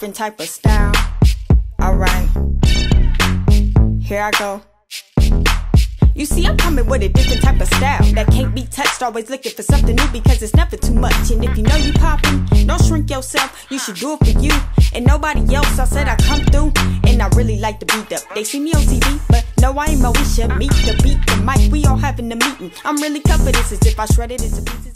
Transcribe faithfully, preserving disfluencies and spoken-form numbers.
different type of style. Alright, here I go. You see, I'm coming with a different type of style that can't be touched, always looking for something new because it's never too much. And if you know you poppin', don't shrink yourself, you should do it for you and nobody else. I said I come through, and I really like the beat up. They see me on T V, but no, I ain't Moesha. Meet the beat, the mic, we all having the meeting. I'm really covered, this as if I shredded it to pieces.